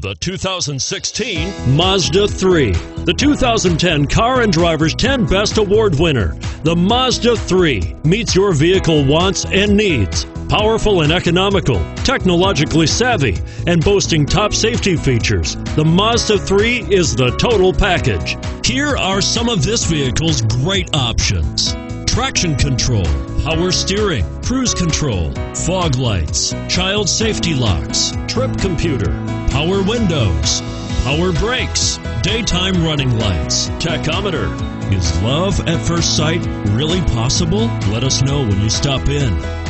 The 2016 Mazda 3. The 2010 Car and Driver's 10 Best Award winner. The Mazda 3 meets your vehicle wants and needs. Powerful and economical, technologically savvy, and boasting top safety features, the Mazda 3 is the total package. Here are some of this vehicle's great options: traction control, power steering, cruise control, fog lights, child safety locks, trip computer, power windows, power brakes, daytime running lights, tachometer. Is love at first sight really possible? Let us know when you stop in.